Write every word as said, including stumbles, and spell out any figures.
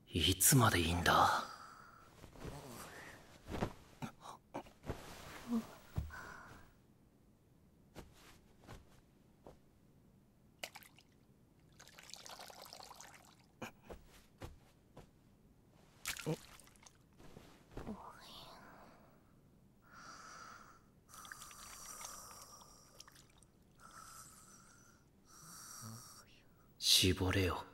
いつまでいいんだ。絞れよ。